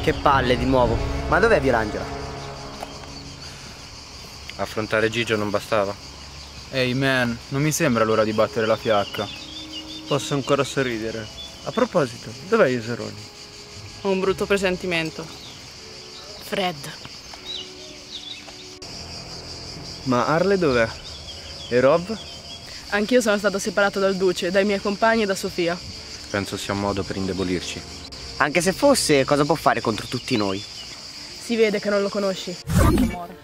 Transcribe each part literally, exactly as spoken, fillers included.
Che palle di nuovo. Ma dov'è Violangela? Affrontare Gigio non bastava? Ehi man, non mi sembra l'ora di battere la fiacca. Posso ancora sorridere. A proposito, dov'è Iseroni? Ho un brutto presentimento. Fred. Ma Harley dov'è? E Rob? Anch'io sono stato separato dal duce, dai miei compagni e da Sofia. Penso sia un modo per indebolirci. Anche se fosse, cosa può fare contro tutti noi? Si vede che non lo conosci. Amore.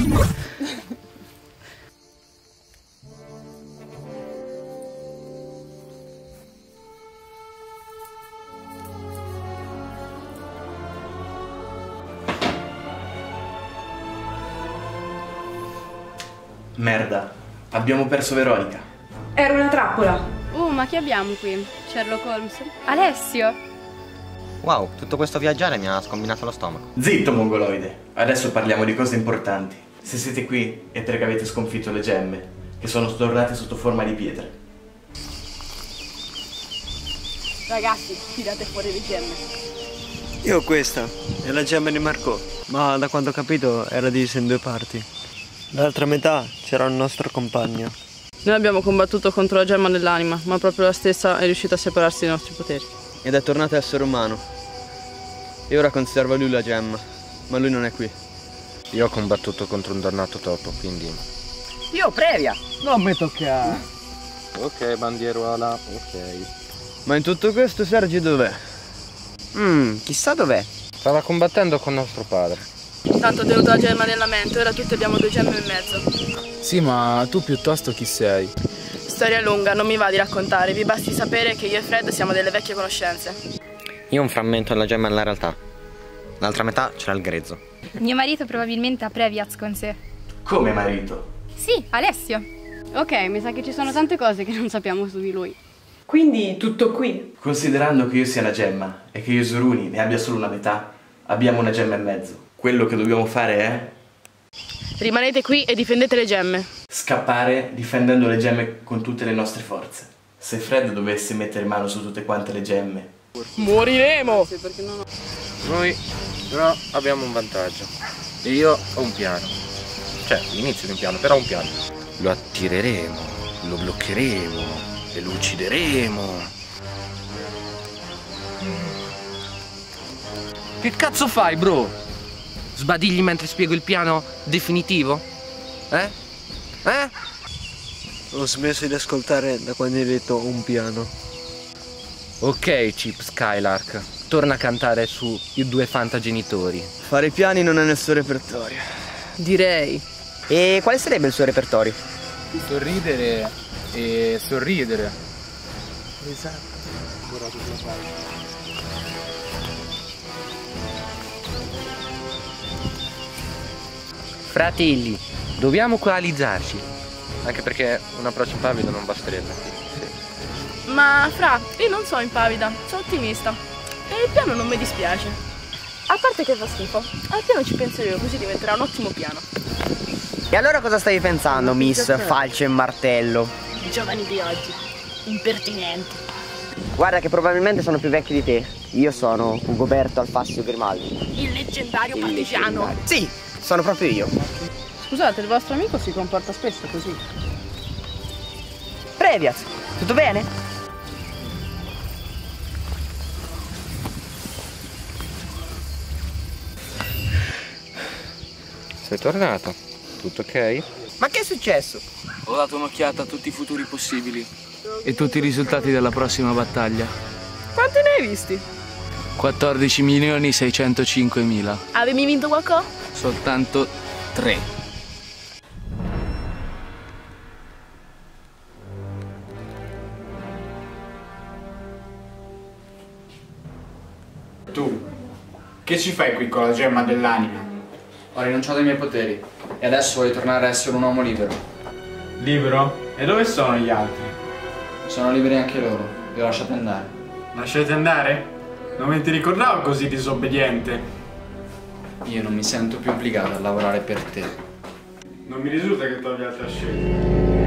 Merda, abbiamo perso Veronica. Era una trappola. Oh, ma chi abbiamo qui? Sherlock Holmes? Alessio? Wow, tutto questo viaggiare mi ha scombinato lo stomaco. Zitto, mongoloide. Adesso parliamo di cose importanti. Se siete qui è perché avete sconfitto le gemme, che sono stornate sotto forma di pietre. Ragazzi, tirate fuori le gemme. Io ho questa, è la gemma di Marco, ma da quanto ho capito era divisa in due parti. L'altra metà c'era il nostro compagno. Noi abbiamo combattuto contro la gemma dell'anima, ma proprio la stessa è riuscita a separarsi dai nostri poteri. Ed è tornato a essere umano. E ora conserva lui la gemma, ma lui non è qui. Io ho combattuto contro un dannato topo, quindi... Io previa. Non mi tocca. Ok, bandieruola, ok. Ma in tutto questo Sergi dov'è? Mmm, chissà dov'è. Stava combattendo con nostro padre. Tanto ho tenuto la gemma nella mente, ora tutti abbiamo due gemme e mezzo. Sì, ma tu piuttosto chi sei? Storia lunga, non mi va di raccontare, vi basti sapere che io e Fred siamo delle vecchie conoscenze. Io ho un frammento della gemma nella realtà. L'altra metà c'era il grezzo. Mio marito probabilmente ha Previaz con sé. Come marito? Sì, Alessio. Ok, mi sa che ci sono tante cose che non sappiamo su di lui. Quindi tutto qui. Considerando che io sia una gemma e che io Iseruni ne abbia solo una metà, abbiamo una gemma e mezzo. Quello che dobbiamo fare è... Rimanete qui e difendete le gemme. Scappare difendendo le gemme con tutte le nostre forze. Se Fred dovesse mettere mano su tutte quante le gemme... Moriremo! Noi però abbiamo un vantaggio. E io ho un piano. Cioè, l'inizio di un piano, però un piano. Lo attireremo, lo bloccheremo e lo uccideremo. Che cazzo fai, bro? Sbadigli mentre spiego il piano definitivo? Eh? Eh? Ho smesso di ascoltare da quando hai detto un piano. Ok, Chip Skylark. Torna a cantare su I due fantagenitori. Fare i piani non è nel suo repertorio. Direi. E quale sarebbe il suo repertorio? Sorridere e sorridere. Esatto. Fratelli, dobbiamo coalizzarci. Anche perché un approccio impavido non basterebbe. Sì. Ma Fra, io non sono impavida, sono ottimista. E il piano non mi dispiace. A parte che fa schifo, al piano ci penso io, così diventerà un ottimo piano. E allora cosa stavi pensando, Miss Falce e Martello? I giovani di oggi, impertinenti. Guarda che probabilmente sono più vecchi di te. Io sono Ugoberto Alfassio Grimaldi. Il leggendario Il partigiano. leggendario. Sì, sono proprio io. Scusate, il vostro amico si comporta spesso così. Previaz, tutto bene? Sei tornato? Tutto ok? Ma che è successo? Ho dato un'occhiata a tutti i futuri possibili e tutti i risultati della prossima battaglia. Quanti ne hai visti? quattordici milioni seicentocinque mila. Avevi vinto qualcosa? Soltanto tre. Tu, che ci fai qui con la gemma dell'anima? Ho rinunciato ai miei poteri e adesso voglio tornare a essere un uomo libero. Libero? E dove sono gli altri? Sono liberi anche loro, li ho lasciati andare. Lasciate andare? Non mi ti ricordavo così disobbediente. Io non mi sento più obbligato a lavorare per te. Non mi risulta che tu abbia altra scelta.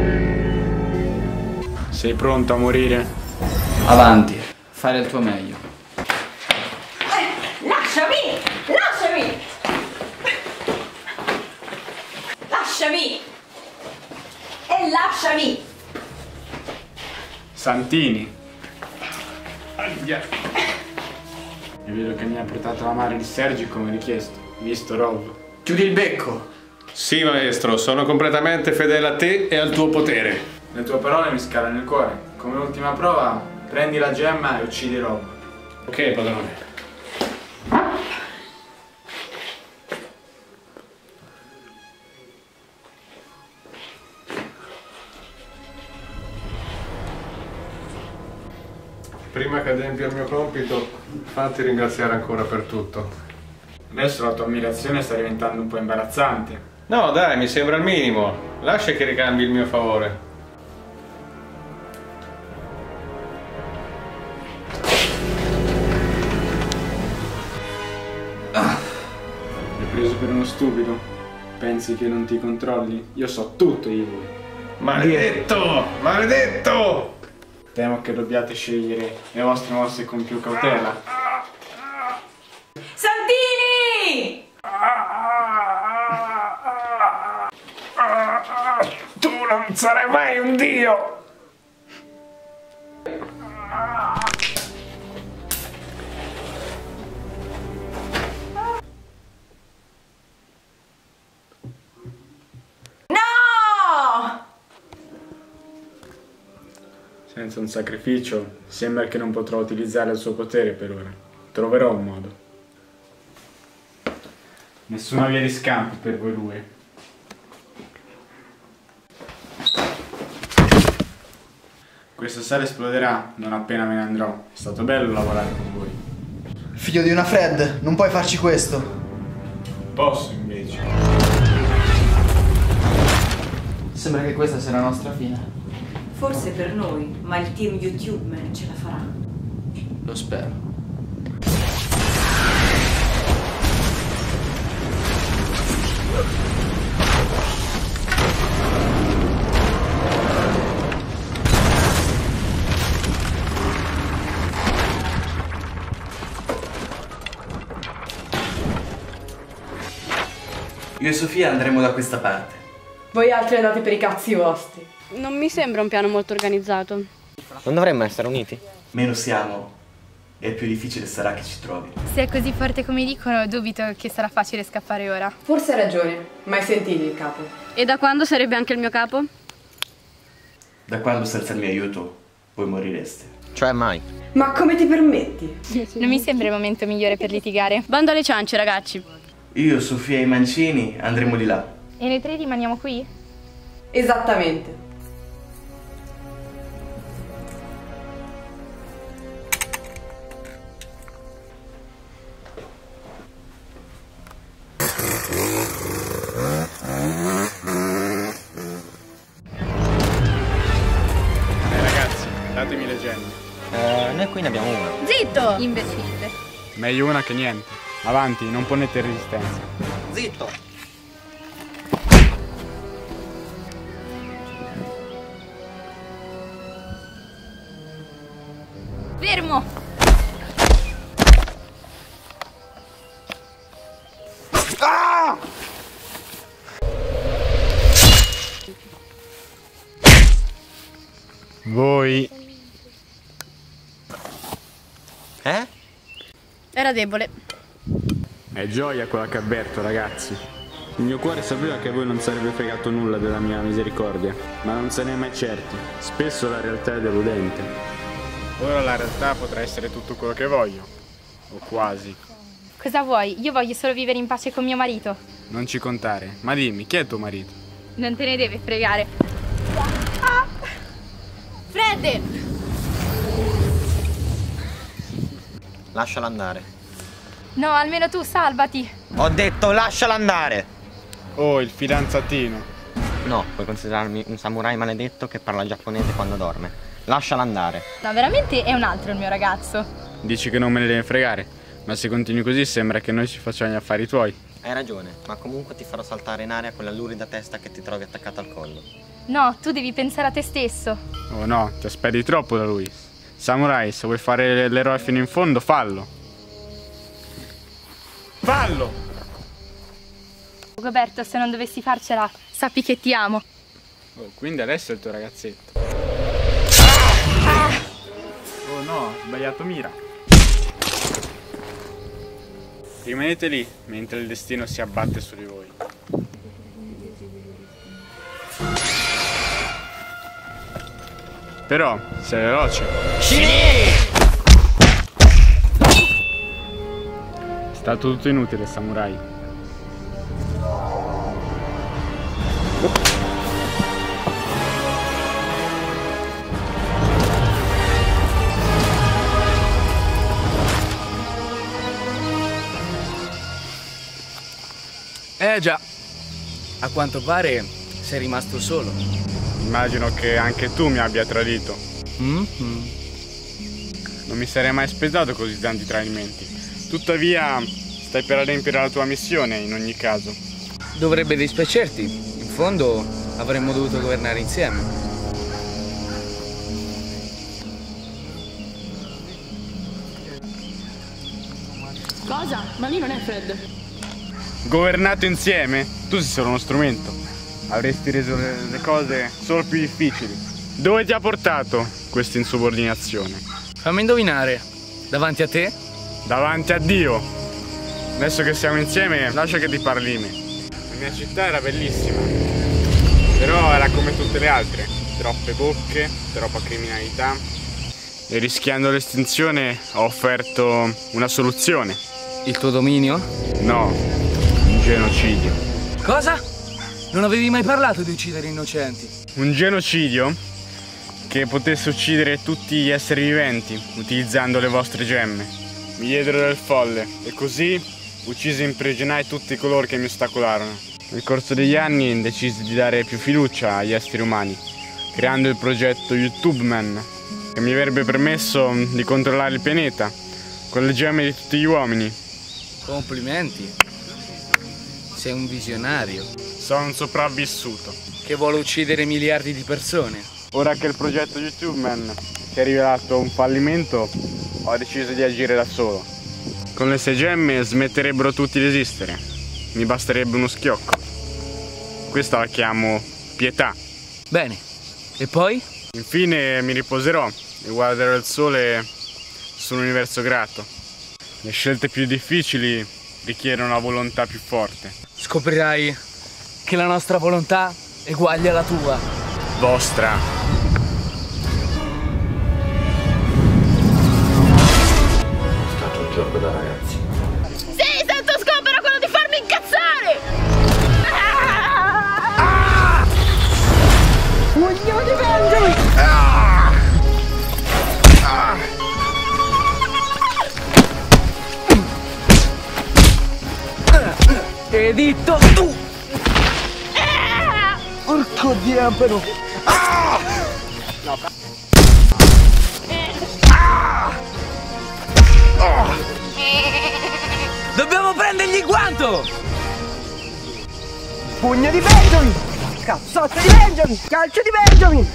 Sei pronto a morire? Avanti, fai del tuo meglio. Eh, lascia! Lasciami! Lasciami! Lasciami! E lasciami! Santini. Aia. E vedo che mi ha portato la madre di Sergi come richiesto, visto Rob. Chiudi il becco! Sì, maestro, sono completamente fedele a te e al tuo potere. Le tue parole mi scalano il cuore. Come ultima prova, prendi la gemma e uccidi Rob. Ok, padrone. Prima che adempia il mio compito, fatti ringraziare ancora per tutto. Adesso la tua ammirazione sta diventando un po' imbarazzante. No, dai, mi sembra il minimo. Lascia che ricambi il mio favore. Ah. Mi hai preso per uno stupido? Pensi che non ti controlli? Io so tutto di voi. Maledetto! Maledetto! Temo che dobbiate scegliere le vostre mosse con più cautela. Santini! Tu non sarai mai un dio! No! Senza un sacrificio, sembra che non potrò utilizzare il suo potere per ora. Troverò un modo. Nessuna via di scampo per voi due. Questa sala esploderà non appena me ne andrò. È stato bello lavorare con voi. Figlio di una Fred, non puoi farci questo. Posso invece. Sembra che questa sia la nostra fine. Forse per noi, ma il team YouTube Man ce la farà. Lo spero. Io e Sofia andremo da questa parte. Voi altri andate per i cazzi vostri. Non mi sembra un piano molto organizzato. Non dovremmo essere uniti? Meno siamo, e più difficile sarà che ci trovi. Se è così forte come dicono, dubito che sarà facile scappare ora. Forse hai ragione, mai sentito il capo. E da quando sarebbe anche il mio capo? Da quando senza il mio aiuto voi morireste. Cioè mai. Ma come ti permetti? Non mi sembra il momento migliore per litigare. Bando alle ciance, ragazzi. Io, Sofia e i Mancini andremo di là. E noi tre rimaniamo qui? Esattamente. Eh ragazzi, datemi le gemme. Eh, noi qui ne abbiamo una. Zitto! Imbecille. Meglio una che niente. Avanti, non ponete resistenza. Zitto! Fermo! Ah! Voi... Eh? Era debole. È gioia quella che avverto, ragazzi. Il mio cuore sapeva che a voi non sarebbe fregato nulla della mia misericordia, ma non se ne è mai certi. Spesso la realtà è deludente. Ora la realtà potrà essere tutto quello che voglio. O quasi. Cosa vuoi? Io voglio solo vivere in pace con mio marito. Non ci contare. Ma dimmi, chi è tuo marito? Non te ne deve fregare. Ah! Fred! Lasciala andare. No, almeno tu salvati. Ho detto lasciala andare. Oh, il fidanzatino. No, puoi considerarmi un samurai maledetto che parla giapponese quando dorme. Lasciala andare. No, veramente è un altro il mio ragazzo. Dici che non me ne deve fregare, ma se continui così sembra che noi ci facciamo gli affari tuoi. Hai ragione, ma comunque ti farò saltare in aria quella lurida testa che ti trovi attaccata al collo. No, tu devi pensare a te stesso. Oh no, ti aspetti troppo da lui. Samurai, se vuoi fare l'eroe fino in fondo, fallo. fallo! Goberto, se non dovessi farcela, sappi che ti amo. Oh, quindi adesso è il tuo ragazzetto. Oh no, ho sbagliato mira. Rimanete lì, mentre il destino si abbatte su di voi. Però, sei veloce. È stato tutto inutile, samurai. Eh già, a quanto pare sei rimasto solo. Immagino che anche tu mi abbia tradito. Mm-hmm. Non mi sarei mai aspettato così tanti tradimenti. Tuttavia, stai per adempiere la tua missione in ogni caso. Dovrebbe dispiacerti. In fondo avremmo dovuto governare insieme. Cosa? Ma lì non è Fred. Governato insieme? Tu sei solo uno strumento. Avresti reso le, le cose solo più difficili. Dove ti ha portato questa insubordinazione? Fammi indovinare. Davanti a te? Davanti a Dio. Adesso che siamo insieme, lascia che ti parli me. La mia città era bellissima, però era come tutte le altre. Troppe bocche, troppa criminalità. E rischiando l'estinzione ho offerto una soluzione. Il tuo dominio? No, un genocidio. Cosa? Non avevi mai parlato di uccidere innocenti? Un genocidio che potesse uccidere tutti gli esseri viventi utilizzando le vostre gemme. Mi diedero del folle e così uccisi e imprigionai tutti coloro che mi ostacolarono. Nel corso degli anni decisi di dare più fiducia agli esseri umani, creando il progetto YouTube Man, che mi avrebbe permesso di controllare il pianeta con le gemme di tutti gli uomini. Complimenti. Sei un visionario. Sono un sopravvissuto che vuole uccidere miliardi di persone. Ora che il progetto YouTube Man si è rivelato un fallimento, ho deciso di agire da solo. Con le sei gemme smetterebbero tutti di esistere. Mi basterebbe uno schiocco. Questa la chiamo pietà. Bene. E poi? Infine mi riposerò e guarderò il sole su un universo grato. Le scelte più difficili richiedono una volontà più forte. Scoprirai che la nostra volontà eguaglia la tua. Vostra. È stato un gioco da ragazzi. Sì, sento scopero quello di farmi incazzare! Ah! Voglio difendermi! Ah! Ah! Editto tu! Porco Dio, però! Ah! No. Ah! Oh! Dobbiamo prendergli il guanto! Pugno di Benjamin! Cazzotto di Benjamin! Calcio di Benjamin!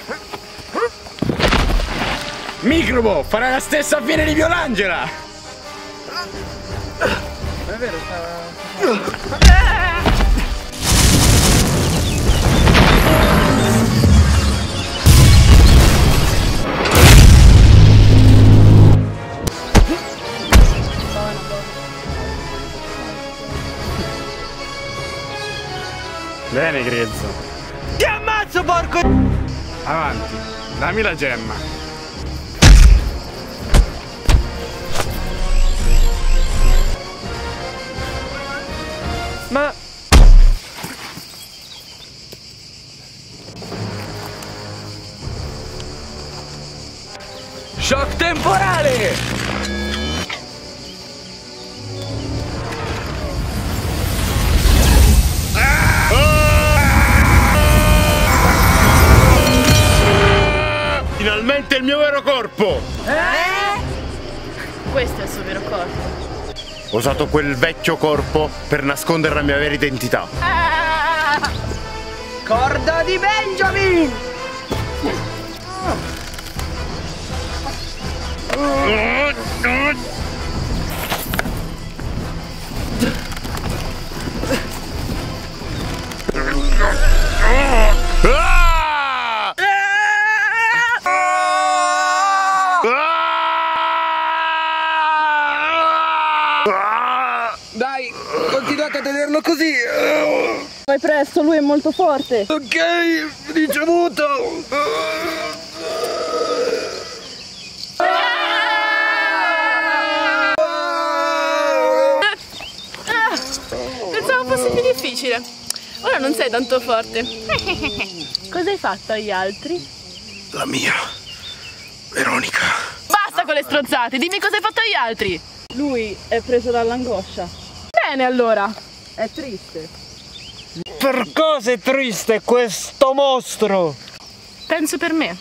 Microbo, farà la stessa fine di Violangela! È vero, sta... Bene, grezzo. Ti ammazzo, porco! Avanti, dammi la gemma. Ma... Shock temporale! Finalmente il mio vero corpo! Eh? Questo è il suo vero corpo. Ho usato quel vecchio corpo per nascondere la mia vera identità. Ah! Corda di Benjamin! Dai, continuate a tenerlo così. Vai presto, lui è molto forte. Ok, ricevuto. Ah, pensavo fosse più difficile. Ora non sei tanto forte. Cosa hai fatto agli altri? La mia Veronica. Basta con le strozzate, dimmi cosa hai fatto agli altri. Lui è preso dall'angoscia. Bene allora. È triste. Per cosa è triste questo mostro? Penso per me.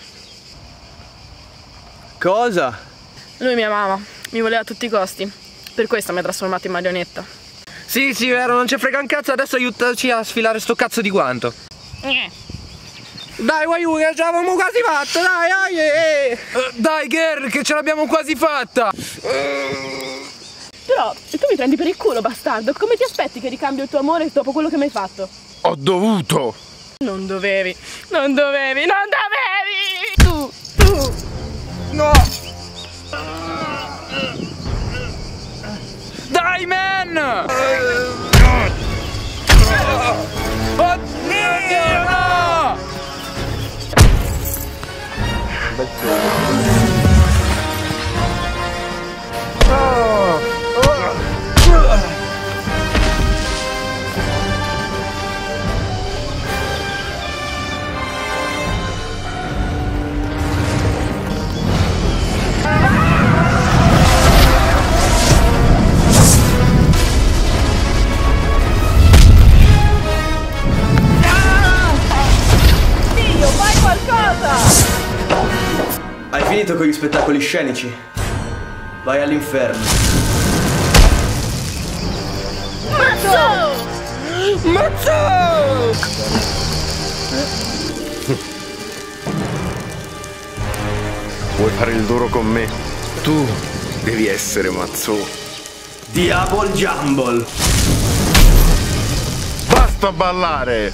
Cosa? Lui mi amava, mi voleva a tutti i costi. Per questo mi ha trasformato in marionetta. Sì, sì, vero, non ci frega un cazzo, adesso aiutaci a sfilare sto cazzo di guanto. Eh. Dai, Wayu, che ce l'abbiamo quasi fatta, dai, dai, eh. uh, dai, Girl, che ce l'abbiamo quasi fatta. Uh. Però, se tu mi prendi per il culo, bastardo, come ti aspetti che ricambio il tuo amore dopo quello che mi hai fatto? Ho dovuto. Non dovevi, non dovevi, non dovevi! Tu, tu! No! Dai, man! Oddio, no! Hai finito con gli spettacoli scenici? Vai all'inferno. Mazzo! Mazzo! Vuoi fare il duro con me? Tu devi essere Mazzo. Diabol Jumble. Basta ballare!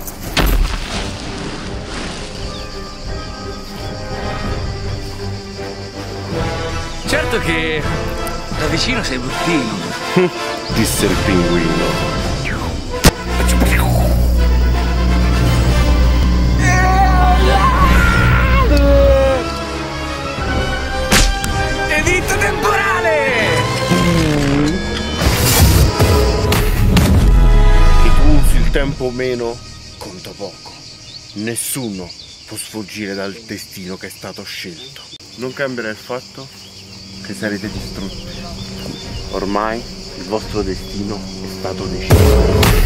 Certo che da vicino sei bruttino. Disse il pinguino. Editto temporale! Che tu usi il tempo o meno conta poco. Nessuno può sfuggire dal destino che è stato scelto. Non cambierà il fatto che sarete distrutti. Ormai il vostro destino è stato deciso.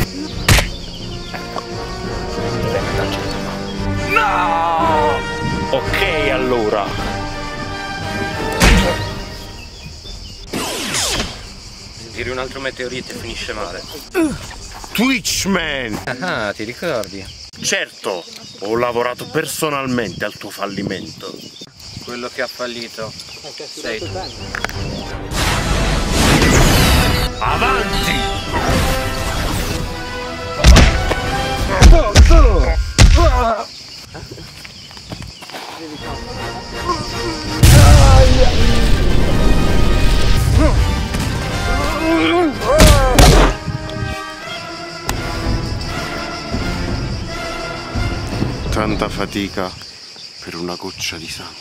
No! Ok, allora. Tiri un altro meteorite e finisce male. Twitchman! Ah, ti ricordi? Certo, ho lavorato personalmente al tuo fallimento. Quello che ha fallito sei tu. Avanti! Tanta fatica per una goccia di sangue.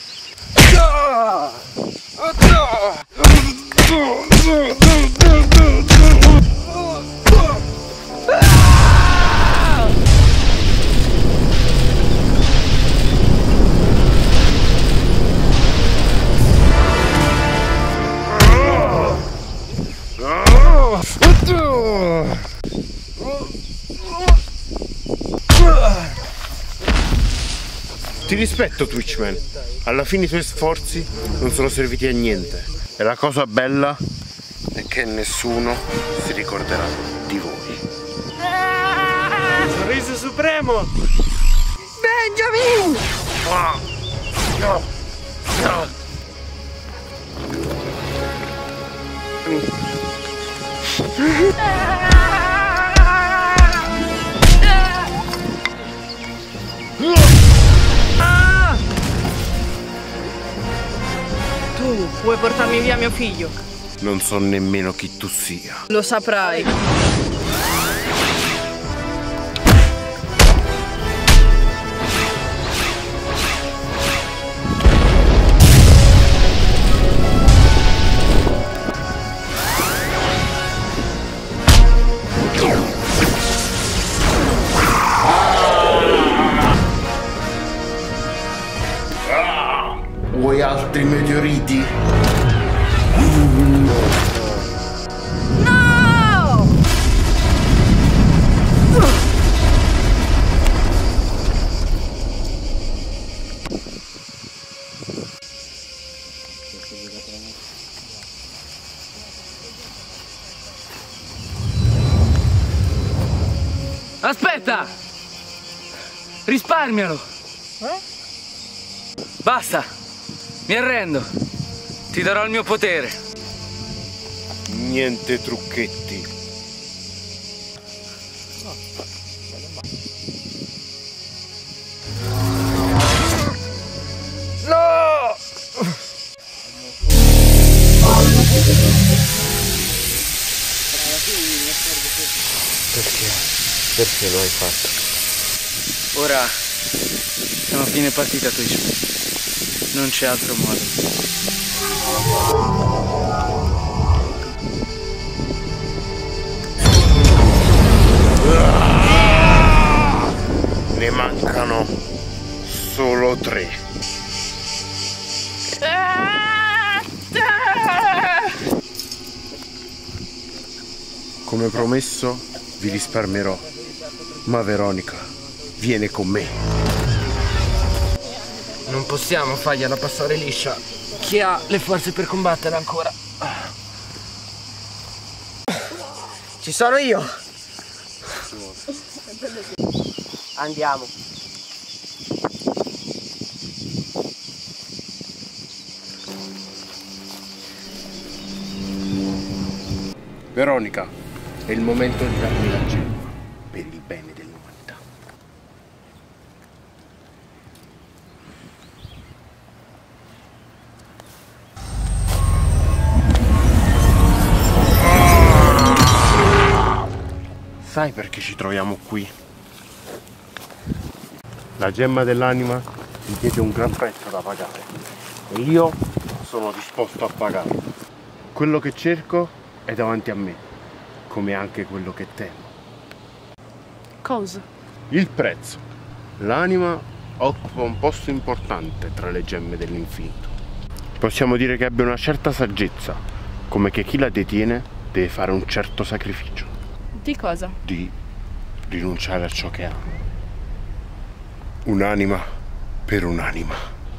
Ti rispetto, Twitchman. Alla fine i tuoi sforzi non sono serviti a niente. E la cosa bella è che nessuno si ricorderà di voi. Sorriso supremo! Benjamin! Ah. No. No. Tu vuoi portarmi via mio figlio? Non so nemmeno chi tu sia. Lo saprai. Vuoi altri meteoriti? No! Aspetta! Risparmialo! Basta! Mi arrendo! Ti darò il mio potere! Niente trucchetti. No! Perché? Perché lo hai fatto? Ora siamo a fine partita, Twitch. Non c'è altro modo. Ne mancano solo tre. Come promesso, vi risparmierò. Ma Veronica, viene con me. Non possiamo fargliela passare liscia. Chi ha le forze per combattere ancora? Ci sono io. Andiamo. Veronica, è il momento di darmi la gemma per il bene dell'umanità. Sai perché ci troviamo qui? La gemma dell'anima mi chiede un gran prezzo da pagare e io sono disposto a pagarlo. Quello che cerco è davanti a me, come anche quello che temo. Cosa? Il prezzo. L'anima occupa un posto importante tra le gemme dell'infinito. Possiamo dire che abbia una certa saggezza, come che chi la detiene deve fare un certo sacrificio. Di cosa? Di rinunciare a ciò che ama. Un'anima per un'anima.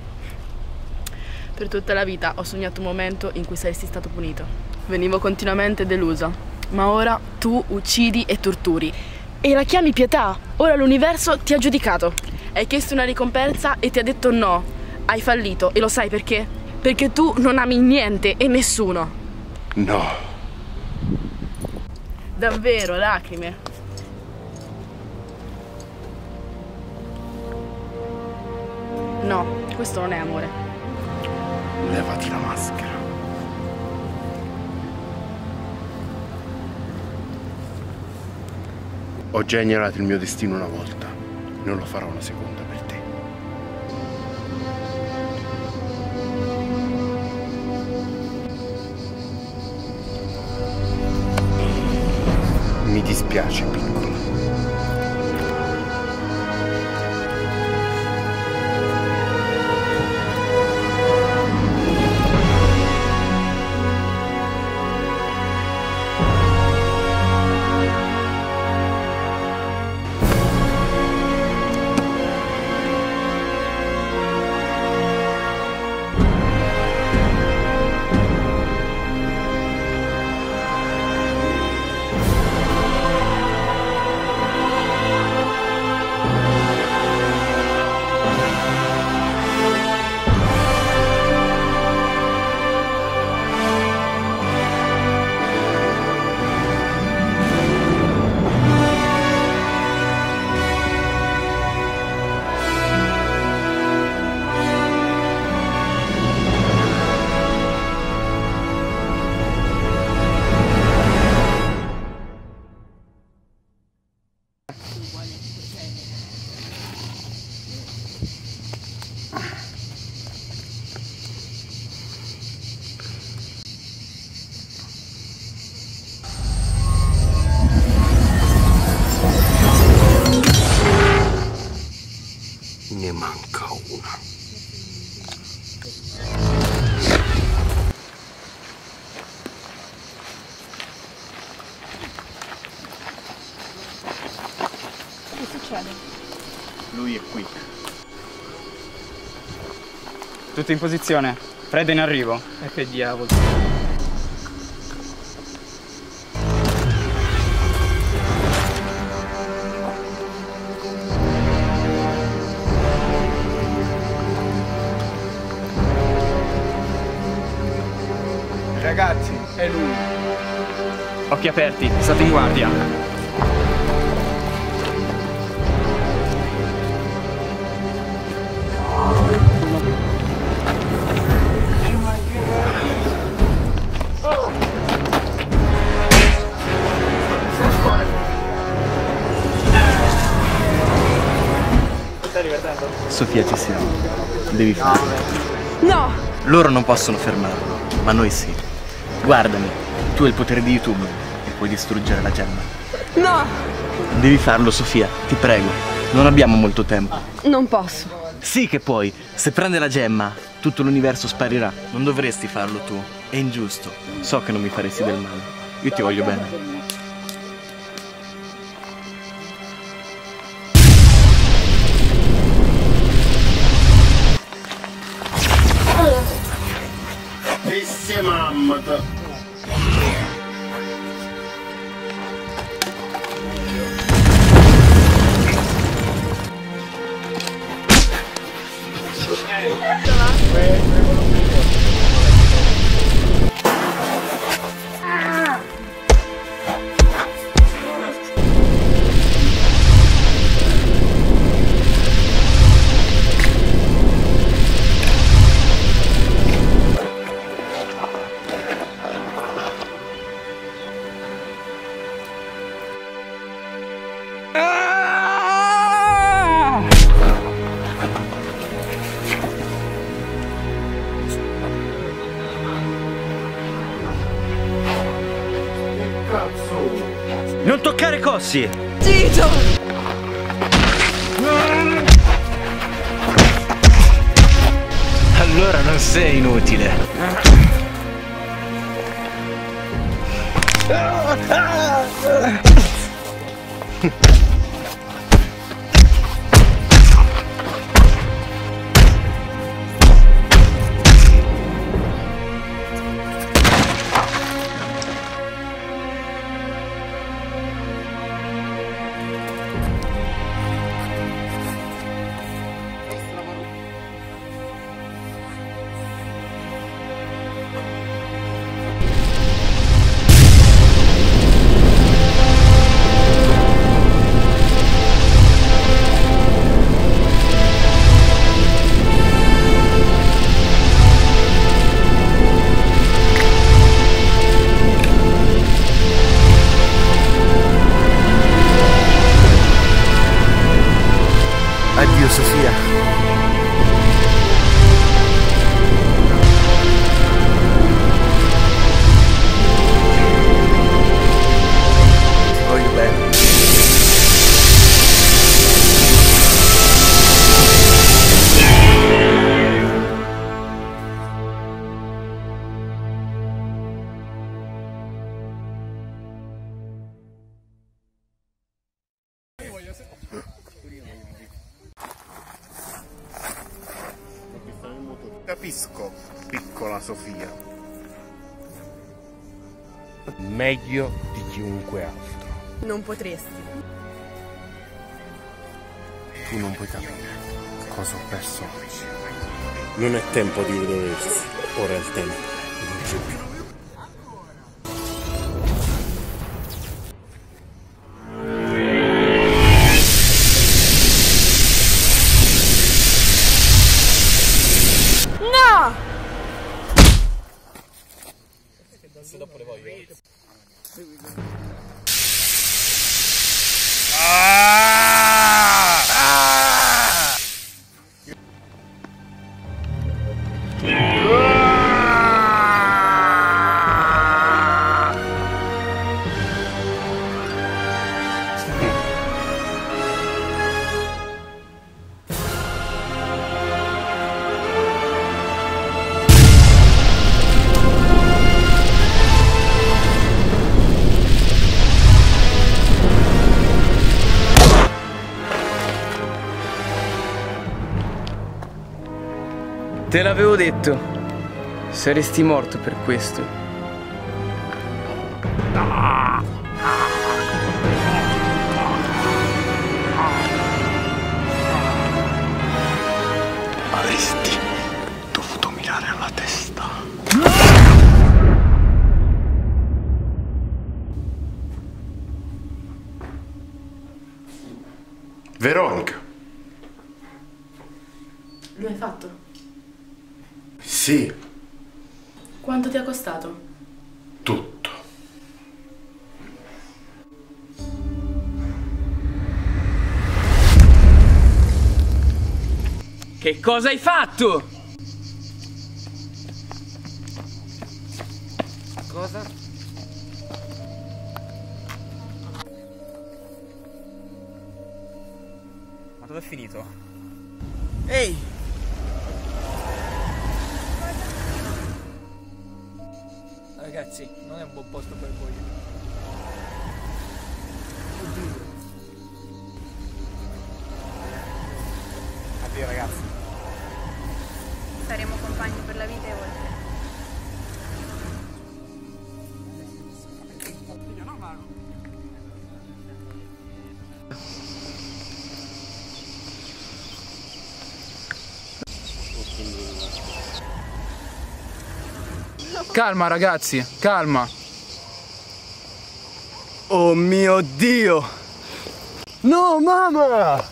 Per tutta la vita ho sognato un momento in cui saresti stato punito. Venivo continuamente delusa, ma ora tu uccidi e torturi. E la chiami pietà. Ora l'universo ti ha giudicato. Hai chiesto una ricompensa e ti ha detto no. Hai fallito e lo sai perché? Perché tu non ami niente e nessuno. No. Davvero, lacrime. No, questo non è amore. Levati la maschera. Ho già ignarato il mio destino una volta, non lo farò una seconda per te. Mi dispiace, piccolo. Ne manca una. Che succede? Lui è qui. Tutti in posizione. Fred in arrivo. E che diavolo. Ragazzi, è lui. Occhi aperti, state in guardia. Sofia, ci siamo. Devi farlo. No! Loro non possono fermarlo, ma noi sì. Guardami, tu hai il potere di YouTube e puoi distruggere la gemma. No! Devi farlo, Sofia, ti prego. Non abbiamo molto tempo. Non posso. Sì che puoi. Se prende la gemma, tutto l'universo sparirà. Non dovresti farlo tu. È ingiusto. So che non mi faresti del male. Io ti voglio bene. Disse Mammut. Non toccare Cossi! Zitto! Allora non sei inutile. Addio Sofia. Ti voglio bene. Capisco, piccola Sofia. Meglio di chiunque altro. Non potresti. Tu non puoi capire cosa ho perso oggi. Non è tempo di dolersi, ora è il tempo di giubilo. Dopo le voglio. Ah! Ah! Ah! Te l'avevo detto. Saresti morto per questo. Avresti dovuto mirare alla testa. Veronica. Lo hai fatto? Sì, Quanto ti ha costato? tutto. Che cosa hai fatto? Cosa? Ma dove è finito? Ehi! Ragazzi, non è un buon posto per voi. Addio ragazzi. Saremo compagni per la vita e oltre. Calma ragazzi, calma. Oh mio Dio! No, mamma!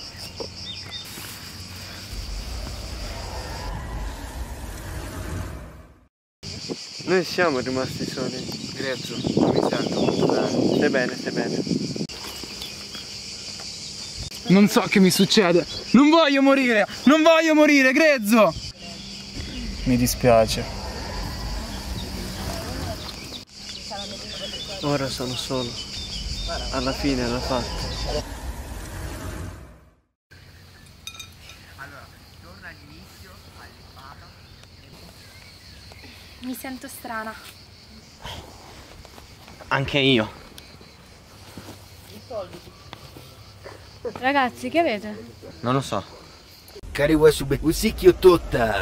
Noi siamo rimasti soli. Grezzo, non mi sento. Stai bene, stai bene. Non so che mi succede. Non voglio morire! Non voglio morire, Grezzo! Mi dispiace. Ora sono solo. Alla fine l'ha fatta. Mi sento strana. Anche io. Ragazzi, che avete? Non lo so. Cari vuoi subito un sicchio tutta?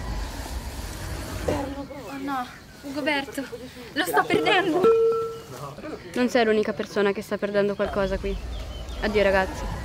Oh no, Ugoberto, lo sto perdendo. Non sei l'unica persona che sta perdendo qualcosa qui. Addio ragazzi.